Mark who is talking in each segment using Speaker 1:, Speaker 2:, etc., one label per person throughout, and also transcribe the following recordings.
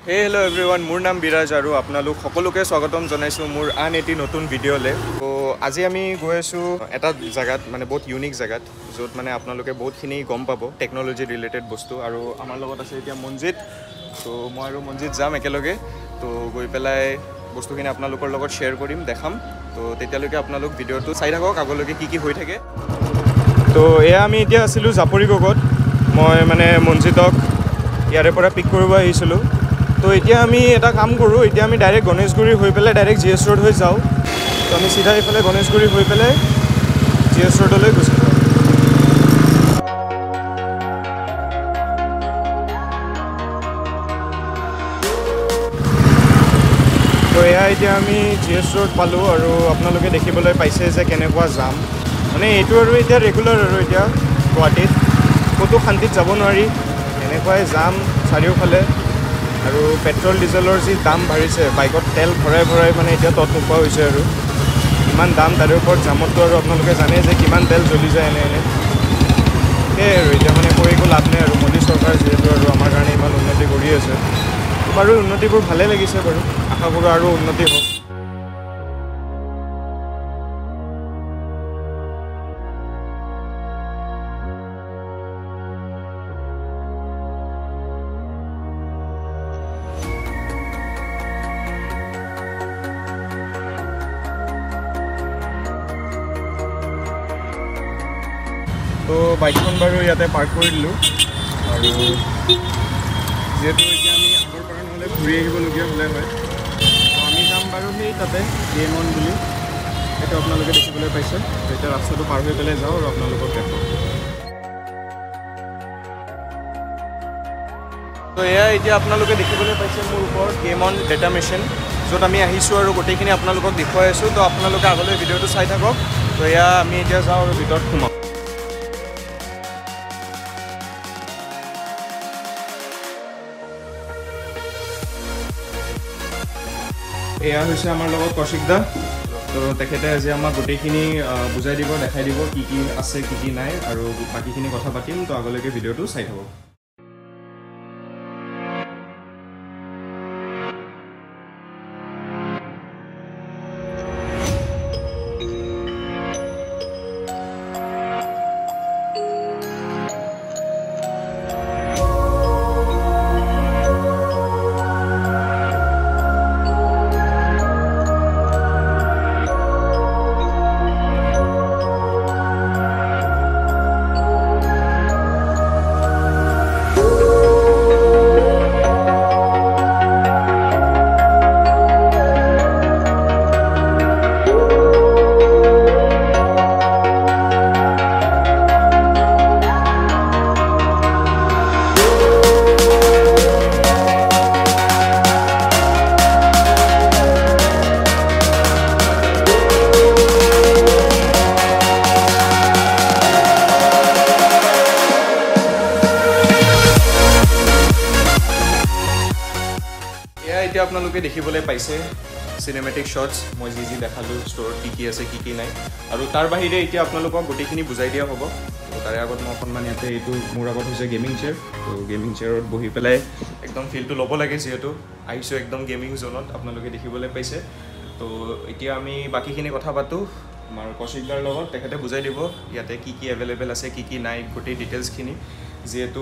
Speaker 1: Hello everyone मोर नाम विराज और आपनालोक सकलोके स्वागतम जनाइছো मोर आन एटी नतुन भिडिओले। तो आज आमी गई आছো এটা জায়গাত মানে বহুত ইউনিক জায়গাত য'ত মানে আপোনালোকে বহুতখিনি গম পাব টেকন'লজি ৰিলেটেড বস্তু আৰু আমাৰ লগত আছে এতিয়া মনজিত। তো মই আৰু মনজিত যাম একেলগে। তো গৈ পেলাই বস্তুখিনি আপোনালোকৰ লগত শ্বেয়াৰ কৰিম দেখাম। তো তেতিয়ালৈকে আপোনালোক ভিডিঅ'টো চাই থাকক আগলৈকে কি হৈ থাকে। তো এয়া আমি এতিয়া আছিলোঁ জাপৰিগগত। মই মানে মনজিতক ইয়াৰে পৰা পিক কৰিব আহিছিলোঁ। তো এতিয়া আমি এটা কাম কৰোঁ, এতিয়া আমি ডাইৰেক্ট গণেশগুৰি হৈ পেলাই ডাইৰেক্ট GS ৰোড হৈ যাওঁ। তো আমি চিধা এইফালে গণেশগুৰি হৈ পেলাই GS ৰোডলৈ গুচি যাওঁ। তো এয়া এতিয়া আমি GS ৰোড পালোঁ আৰু আপোনালোকে দেখিবলৈ পাইছে যে কেনেকুৱা জাম। মানে এইটো আৰু এতিয়া ৰেগুলাৰ আৰু এতিয়া গুৱাহাটীত ক'তো শান্তিত যাব নোৱাৰি, এনেকুৱাই জাম চাৰিওফালে। আৰু পেট্ৰল ডিজেলৰ যি দাম বাঢ়িছে, বাইকত তেল ভৰাই ভৰাই মানে এতিয়া তত নোপোৱা হৈছে আৰু ইমান দাম। তাৰে ওপৰত জামতটো আৰু আপোনালোকে জানে যে কিমান তেল জ্বলি যায় এনে সেয়াই আৰু এতিয়া মানে কৈ একো লাভ নাই আৰু মোদী চৰকাৰ যিহেতু আৰু আমাৰ কাৰণে ইমান উন্নতি কৰি আছে। বাৰু উন্নতিবোৰ ভালেই লাগিছে বাৰু, আশা কৰোঁ আৰু উন্নতি হওক। তো বাইকখন বাৰু ইয়াতে পাৰ্ক কৰি দিলোঁ আৰু যিহেতু এতিয়া আমি আগৰ পৰা নহ'লে ঘূৰি আহিবলগীয়া হ'লে হয়, তো আমি যাম বাৰু সেই তাতে গেম অন বুলি, সেইটো আপোনালোকে দেখিবলৈ পাইছে। তো এতিয়া ৰাস্তাটো পাৰ হৈ পেলাই যাওঁ আৰু আপোনালোকক দেখাওঁ। তো এয়া এতিয়া আপোনালোকে দেখিবলৈ পাইছে মোৰ ওপৰত গেম অন ডেটা মেচিন, য'ত আমি আহিছোঁ আৰু গোটেইখিনি আপোনালোকক দেখুৱাই আছোঁ। তো আপোনালোকে আগলৈ ভিডিঅ'টো চাই থাকক। তো এয়া আমি এতিয়া যাওঁ আৰু ভিতৰত সোমাওঁ। এয়া হৈছে আমাৰ লগত কৌশিক দা। তো তেখেতে আজি আমাক গোটেইখিনি বুজাই দিব, দেখাই দিব কি কি আছে কি কি নাই আৰু বাকীখিনি কথা পাতিম। তো আগলৈকে ভিডিঅ'টো চাই থাকক। এতিয়া আপোনালোকে দেখিবলৈ পাইছে চিনেমেটিক শ্বটছ, মই যি দেখালোঁ ষ্ট'ৰত কি কি আছে কি কি নাই। আৰু তাৰ বাহিৰে এতিয়া আপোনালোকক গোটেইখিনি বুজাই দিয়া হ'ব। তো তাৰে আগত মই অকণমান ইয়াতে এইটো মোৰ আগত হৈছে গেমিং চেয়াৰ। তো গেমিং চেয়াৰত বহি পেলাই একদম ফিলটো ল'ব লাগে, যিহেতু আহিছোঁ একদম গেমিং জ'নত আপোনালোকে দেখিবলৈ পাইছে। তো এতিয়া আমি বাকীখিনি কথা পাতোঁ আমাৰ কৌশিক দাৰ লগত, তেখেতে বুজাই দিব ইয়াতে কি কি এভেইলেবল আছে কি কি নাই গোটেই ডিটেইলছখিনি। যিহেতু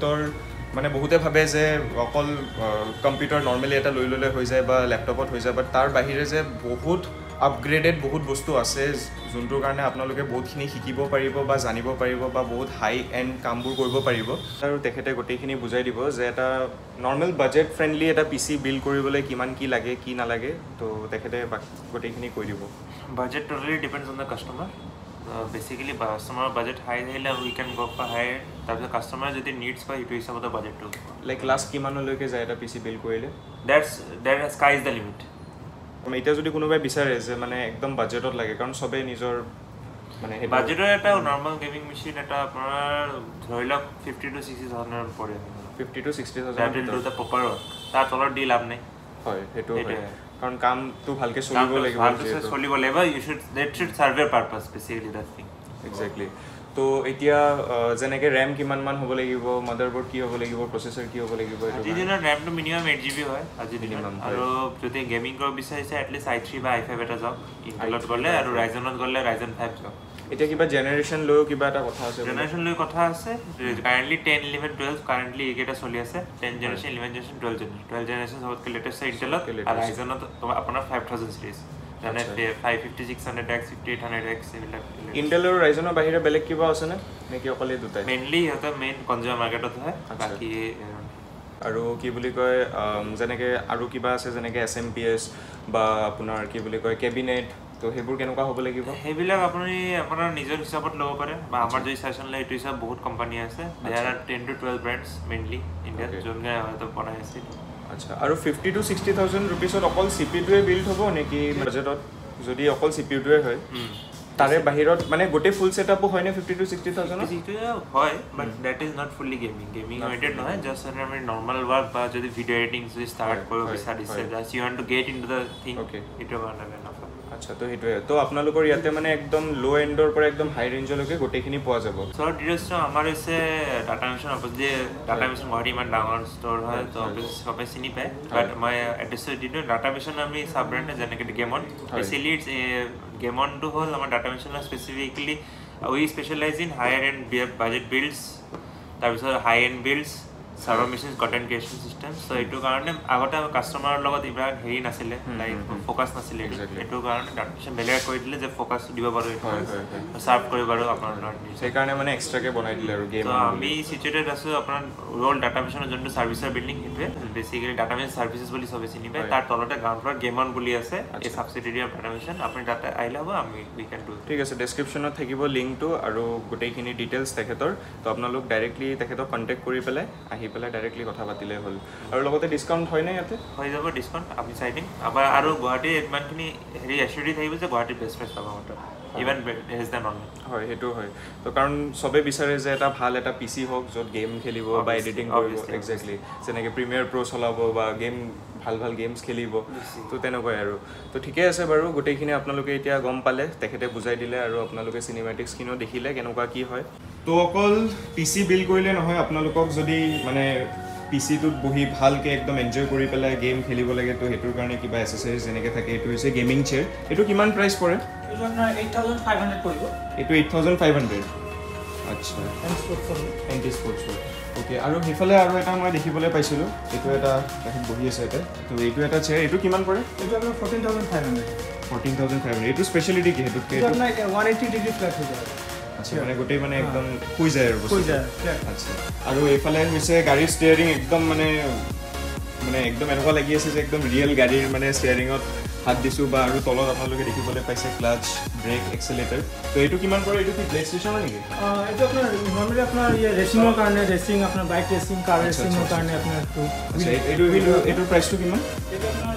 Speaker 1: বহুতে ভাবে যে অকল কম্পিউটাৰ নৰ্মেলি এটা লৈ ল'লে হৈ যায় বা লেপটপত হৈ যায়, বাট তাৰ বাহিৰে যে বহুত আপগ্ৰেডেড বহুত বস্তু আছে যোনটোৰ কাৰণে আপোনালোকে বহুতখিনি শিকিব পাৰিব বা জানিব পাৰিব বা বহুত হাই এণ্ড কামবোৰ কৰিব পাৰিব। আৰু তেখেতে গোটেইখিনি বুজাই দিব যে এটা নৰ্মেল বাজেট ফ্ৰেণ্ডলি এটা PC বিল্ড কৰিবলৈ কিমান কি লাগে কি নালাগে। তো তেখেতে গোটেইখিনি কৈ দিব।
Speaker 2: Budget totally depends on the customer. Basically, customer budget high thile we can go for higher. Tarpor customer jodi needs pa itu hisab ta budget to.
Speaker 1: Like last kimanoloke jay eta PC build korile.
Speaker 2: That sky is the limit.
Speaker 1: এতিয়া যদি কোনোবাই বিচাৰে যে মানে একদম বাজেটত লাগে, কাৰণ সবে নিজৰ মানে
Speaker 2: বাজেটৰ এটা নৰ্মাল গেমিং মেচিন এটা আপোনাৰ ধৰি লওক 50 to 60,000 পৰে। 50 to 60,000 that will do the proper work. তাৰ তলৰ দি লাভ নাই। হয় সেইটো হয়।
Speaker 1: কাৰণ কামটো ভালকে চলিব লাগিব,
Speaker 2: ভালকে চলিব লাগিব। You should that should serve your purpose basically that thing.
Speaker 1: Exactly. তো এতিয়া যেনেকে ৰেম কিমান মান হ'ব লাগিব মাদাৰবোৰ্ড কি হ'ব লাগিব প্ৰচেছৰ কি হ'ব লাগিব
Speaker 2: আজি দিনৰ ৰেমটো মিনিমাম 8GB হয় আজি মিনিমাম আৰু যদি গেমিং কৰিব বিচাৰিছে এটলিষ্ট i3 বা i5 এটা যাওক ইন্টেলত গ'লে আৰু ৰাইজনত গ'লে ৰাইজন 5 যাওক
Speaker 1: এতিয়া কিবা জেনাৰেশ্যন লৈ কিবা এটা কথা আছে
Speaker 2: জেনাৰেশ্যন লৈ কথা আছে কাৰেন্টলি 10 11 12 কাৰেন্টলি এইকেইটা চলি আছে 10 জেনাৰেশ্যন 11 জেনাৰেশ্যন 12 জেনাৰেশ্যন সবতকৈ লেটেষ্ট ইন্টেলত আৰু ৰাইজনত আপোনাৰ 5000 সিৰিজ মানে 550 600X 5800X এইবিলাক
Speaker 1: ইন্টেল আৰু ৰাইজনৰ বাহিৰে বেলেগ কিবা আছে নে নেকি অকলে দুটাই
Speaker 2: মেইনলি এটা মেইন কনজিউমাৰ মাৰ্কেটত হয় বাকি
Speaker 1: আৰু কি বুলি কয় যেনেকে আৰু কিবা আছে যেনেকে SMPS বা আপোনাৰ কি বুলি কয় কেবিনেট তো হেবোৰ কেনেকুৱা হ'ব লাগিব
Speaker 2: হেবিলাক আপুনি আপোনাৰ নিজৰ হিচাপত ল'ব পাৰে বা আমাৰ যদি সেশন লৈ এইটো হিচাপ বহুত কোম্পানী আছে there are 10 to 12 brands mainly ইণ্ডিয়াত যোনকে হয়তো বনাই আছে
Speaker 1: আচ্ছা আৰু 50 to 60000 रुपीसত অকল CPU-টোৱে বিল্ড হ'ব নেকি বাজেটত যদি অকল CPU-টোৱে হয় তাৰে বাহিৰত মানে গোটে ফুল সেটআপো হয় নে 50 to 60000
Speaker 2: হয় but that is not fully gaming weighted নহয় জাস্ট আমি নরমাল ওয়ার্ক বা যদি ভিডিও এডিটিং যদি স্টার্ট কৰিব বিচাৰিছে just you want to get into the thing it কাৰণে এনাফ
Speaker 1: আচ্ছা তো হেতুৱে তো আপোনালোকৰ ইয়াতে মানে একদম লো এন্ডৰ পৰা একদম হাই ৰেঞ্জলৈকে গোটেখিনি পোৱা যাব
Speaker 2: সো ডিটেইলছ আমাৰ আছে Data Mission opposite Data Mission Guwahati ইমান ডাঙৰ ষ্টৰ হয় তো অফিস সবে চিনি পায় বাট মই এড্ৰেছ দিটো ডাটা মিশন আমি সাব ব্ৰ্যান্ড যেনেকৈ গেমন স্পেশালি ইটস গেমন টু হল আমাৰ Data Mission specifically we specialize in higher end budget builds তাৰপিছত high end builds server machine content creation system so এইটো কাৰণে আগতে কাস্টমাৰৰ লগত ইমান হেৰি নাছিলে লাইক ফোকাস নাছিলে এইটো কাৰণে ডাটা মিশন বেলেগ কৰি দিলে যে ফোকাস দিব পাৰো সাৰ্ভ কৰিব পাৰো আপোনাৰ
Speaker 1: সেই কাৰণে মানে এক্সট্ৰাকে বনাই দিলে আৰু গেম
Speaker 2: আমি সিচুৱেটেড আছো আপোনাৰ ৰল ডাটা মিশনৰ যোনটো সাৰ্ভিসৰ বিল্ডিং হেতুৱে বেসিক্যালি ডাটা মিশন সাৰ্ভিসেস বুলি সবে চিনি পায় তাৰ তলতে গ্ৰাউণ্ড ফ্লোৰ গেমন বুলি আছে এই সাবসিডিয়াৰি অফ ডাটা মিশন আপুনি ডাটা আইলে হ'ব আমি উই ক্যান ডু
Speaker 1: ঠিক আছে ডেসক্ৰিপচনত থাকিব লিংকটো আৰু গোটেইখিনি ডিটেইলছ তেখেতৰ তো আপোনালোক ডাইৰেক্টলি তেখেতক কন্টেক্ট কৰি পেলাই আহি পেলাই ডাইৰেক্টলি কথা পাতিলে হ'ল আৰু লগতে ডিসকাউন্ট হয় নে ইয়াতে
Speaker 2: হৈ যাব ডিসকাউন্ট আমি চাই দিম আবার আৰু গুৱাহাটী ইমানখিনি হেৰি এছুৰিটি থাকিব যে গুৱাহাটী বেষ্ট প্রাইস পাব মত ইভেন হেজ দেন অনলাইন
Speaker 1: হয় হেতু হয় তো কাৰণ সবে বিচাৰে যে এটা ভাল এটা পিসি হওক যত গেম খেলিব বা এডিটিং কৰিব এক্স্যাক্টলি যেনেকৈ প্ৰিমিয়াৰ প্ৰ চলাব বা গেম ভাল গেমছ খেলিব তো তেনেকৈ আৰু তো ঠিকে আছে বাৰু গোটেইখিনি আপোনালোকে এতিয়া গম পালে তেখেতে বুজাই দিলে আৰু আপোনালোকে সিনেমেটিক্সখিনিও দেখিলে কেনেকুৱা কি হয় তো অকল পিসি বিল্ড কৰিলে নহয় আপোনালোকক যদি মানে পিসিটোত বহি ভালকে একদম এনজয় কৰি পেলাই গেম খেলিব লাগে তো হেতুৰ কাৰণে কিবা এসেসৰিজ যেনেকৈ থাকে এইটো হৈছে গেমিং চেয়াৰ এইটো কিমান প্ৰাইস পৰে
Speaker 3: এইটো আপোনাৰ 8500 পৰিব
Speaker 1: এইটো 8500 আচ্ছা এন্টি স্পৰ্টছ ওকে আৰু হিফালে আৰু এটা মই দেখিবলৈ পাইছিলো এইটো এটা তেখেত বহি আছে এটা তো এইটো এটা চেয়াৰ এইটো কিমান পৰে
Speaker 3: এইটো আপোনাৰ
Speaker 1: 14500 এইটো স্পেশালিটি কি হেতুত
Speaker 3: এইটো আপোনাৰ 180 ডিগ্ৰী ফ্ল্যাট হৈ যায়
Speaker 1: আচ্ছা মানে গোটেই মানে একদম শুই যায় আৰু আচ্ছা আৰু এইফালে হৈছে গাড়ীৰ ষ্টিয়াৰিং একদম মানে একদম এনেকুৱা লাগি আছে যে একদম ৰিয়েল গাড়ীৰ মানে ষ্টিয়াৰিঙত হাত দিছোঁ বা আৰু তলত আপোনালোকে দেখিবলৈ পাইছে ক্লাচ ব্ৰেক এক্সেলেটাৰ তো এইটো কিমান পৰে এইটো কি প্লে ষ্টেচনৰ নেকি
Speaker 3: এইটো আপোনাৰ নৰ্মেলি আপোনাৰ ৰেচিঙৰ কাৰণে ৰেচিং আপোনাৰ বাইক ৰেচিং কাৰ ৰেচিঙৰ কাৰণে আপোনাৰ
Speaker 1: এইটোৰ প্ৰাইচটো কিমান
Speaker 3: এইটো আপোনাৰ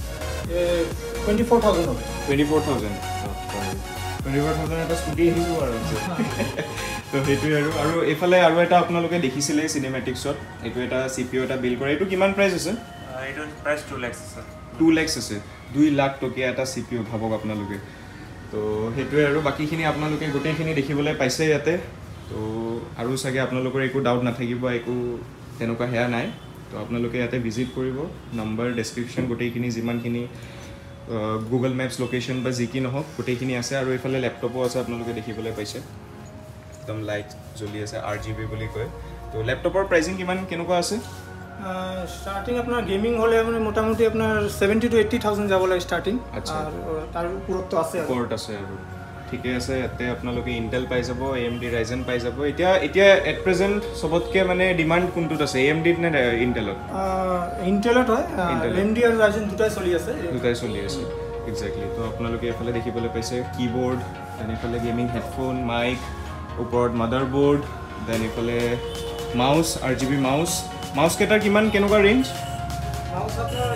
Speaker 3: 24000 হ'ব
Speaker 1: 24000 এটা স্কুটি আহিব আৰু তো সেইটোৱে আৰু এইফালে আৰু এটা আপোনালোকে দেখিছিলে চিনেমেটিক্সত এইটো এটা CPU এটা বিল্ড কৰে এইটো কিমান প্ৰাইচ আছে
Speaker 2: এইটো প্ৰাইচ 2 লাখ আছে
Speaker 1: 2 লাখ আছে 2 লাখ টকীয়া এটা CPU ভাবক আপোনালোকে তো সেইটোৱে আৰু বাকিখিনি আপোনালোকে গোটেইখিনি দেখিবলৈ পাইছে ইয়াতে তো আৰু চাগে আপোনালোকৰ একো ডাউট নাথাকিব একো তেনেকুৱা হেয়া নাই তো আপোনালোকে ইয়াতে ভিজিট কৰিব নম্বৰ ডেছক্ৰিপশ্যন গোটেইখিনি যিমানখিনি গুগল মেপছ লোকেশ্যন বা যি কি নহওক গোটেইখিনি আছে আৰু এইফালে লেপটপো আছে আপোনালোকে দেখিবলৈ পাইছে একদম লাইট জ্বলি আছে RGB বুলি কয় তো লেপটপৰ প্ৰাইচিং কিমান কেনেকুৱা আছে
Speaker 3: স্টার্টিং আপনার গেমিং হলে মানে মোটামুটি আপনার 70 to 80000 যাব লাগে স্টার্টিং আর তার উপরত আছে
Speaker 1: কোর্ট আছে আৰু ঠিকে আছে এতে আপোনালোকে ইন্টেল পাই যাব AMD Ryzen পাই যাব এতিয়া এট প্ৰেজেন্ট সবতকে মানে ডিমান্ড কোনটোত আছে AMD নে ইন্টেলত
Speaker 3: ইন্টেলত হয় AMD আৰু Ryzen দুটাই চলি আছে
Speaker 1: এক্স্যাক্টলি তো আপোনালোকে এফালে দেখিবলৈ পাইছে কিবোৰ্ড দেন এফালে গেমিং হেডফোন মাইক ওপৰত মাদাৰবোৰ্ড দেন এফালে মাউস RGB মাউস কেটাৰ কিমান কেনেকুৱা ৰেঞ্জ
Speaker 3: মাউস আপোনাৰ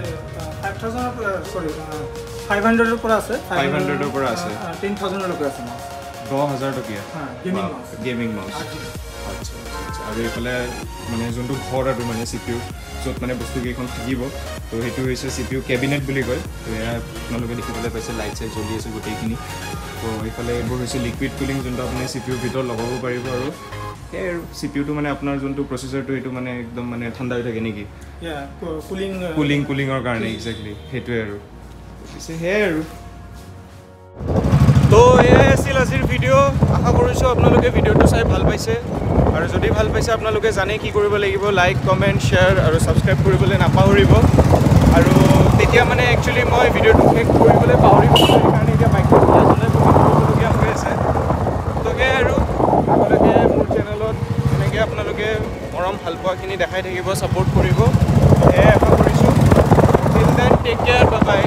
Speaker 3: 500 ৰ পৰা আছে
Speaker 1: 500 ৰ পৰা আছে
Speaker 3: 10000 ৰ লৈকে আছে মাউস
Speaker 1: 10000 টকীয়া
Speaker 3: গেমিং মাউস
Speaker 1: আচ্ছা আৰু এইফালে মানে যোনটো ঘৰ আৰু মানে CPU য'ত মানে বস্তুকেইখন থাকিব তো সেইটো হৈছে CPU কেবিনেট বুলি কয় তো এয়া আপোনালোকে দেখিবলৈ পাইছে লাইট চাইট জ্বলি আছে গোটেইখিনি তো এইফালে এইবোৰ হৈছে লিকুইড কুলিং যোনটো আপুনি CPU ভিতৰত লগাব পাৰিব আৰু সেই আৰু CPUটো মানে আপোনাৰ যোনটো প্ৰচেছৰটো এইটো মানে একদম মানে ঠাণ্ডা হৈ থাকে নেকি কুলিঙৰ কাৰণে এক্সেক্টলি সেইটোৱে আৰু পিছে সেয়াই আৰু তো এয়াই আছিল আজিৰ ভিডিঅ' আশা কৰিছোঁ আপোনালোকে ভিডিঅ'টো চাই ভাল পাইছে আৰু যদি ভাল পাইছে আপোনালোকে জানে কি কৰিব লাগিব লাইক কমেণ্ট শ্বেয়াৰ আৰু ছাবস্ক্ৰাইব কৰিবলৈ নাপাহৰিব আৰু তেতিয়া মানে একচুৱেলি মই ভিডিঅ'টো শেষ কৰিবলৈ পাহৰিব সেইকাৰণে এতিয়া বাইকটো চলাই কৰিবলগীয়া হৈ আছে গতিকে আৰু আপোনালোকে মোৰ চেনেলত এনেকৈ আপোনালোকে মৰম ভাল পোৱাখিনি দেখাই থাকিব ছাপোৰ্ট কৰিব সেয়াই আশা কৰিছোঁ till then take care bye বাই